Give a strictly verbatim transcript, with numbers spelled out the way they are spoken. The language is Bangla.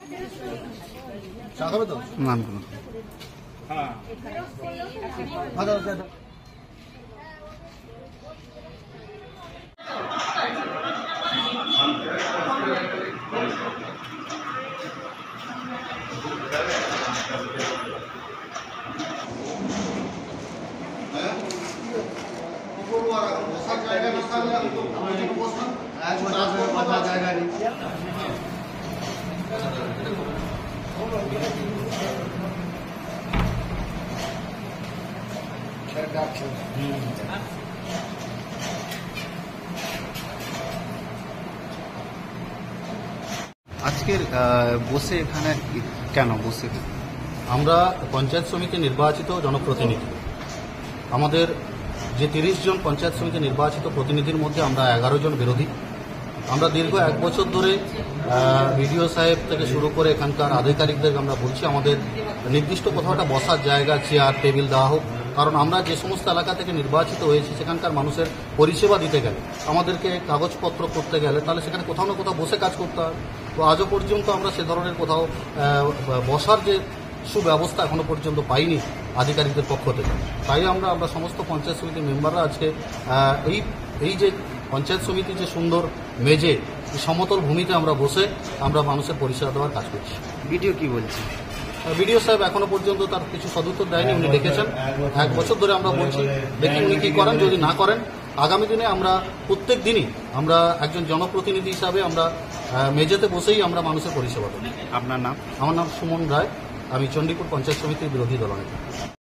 আজকের বসে এখানে কেন বসে? আমরা পঞ্চায়েত সমিতি নির্বাচিত জনপ্রতিনিধি, আমাদের যে তিরিশ জন পঞ্চায়েত সমিতি নির্বাচিত প্রতিনিধির মধ্যে আমরা এগারো জন বিরোধী। আমরা দীর্ঘ এক বছর ধরে বিডিও সাহেব থেকে শুরু করে এখানকার আধিকারিকদের আমরা বলছি আমাদের নির্দিষ্ট কোথাও একটা বসার জায়গা, চেয়ার টেবিল দেওয়া হোক। কারণ আমরা যে সমস্ত এলাকা থেকে নির্বাচিত হয়েছি সেখানকার মানুষের পরিষেবা দিতে গেলে, আমাদেরকে কাগজপত্র করতে গেলে তাহলে সেখানে কোথাও না কোথাও বসে কাজ করতে হবে। তো আজও পর্যন্ত আমরা সে ধরনের কোথাও বসার যে সুব্যবস্থা এখনো পর্যন্ত পাইনি আধিকারিকদের পক্ষ থেকে। তাই আমরা আমরা সমস্ত পঞ্চায়েত সমিতির মেম্বাররা আজকে এই এই যে পঞ্চায়েত সমিতি যে সুন্দর মেজে সমতল ভূমিতে আমরা বসে আমরা মানুষের পরিষেবা দেওয়ার কাজ করছি। ভিডিও কি বলছে? বিডিও সাহেব এখনো পর্যন্ত তার কিছু সদুত্তর দেয়নি। উনি ডেকেছেন, এক বছর ধরে আমরা বলছি, দেখি উনি কি করেন। যদি না করেন আগামী দিনে আমরা প্রত্যেক দিনই আমরা একজন জনপ্রতিনিধি হিসাবে আমরা মেজেতে বসেই আমরা মানুষের পরিষেবা দেব। আপনার নাম? আমার নাম সুমন রায়, আমি চণ্ডীপুর পঞ্চায়েত সমিতির বিরোধী দলনেতা।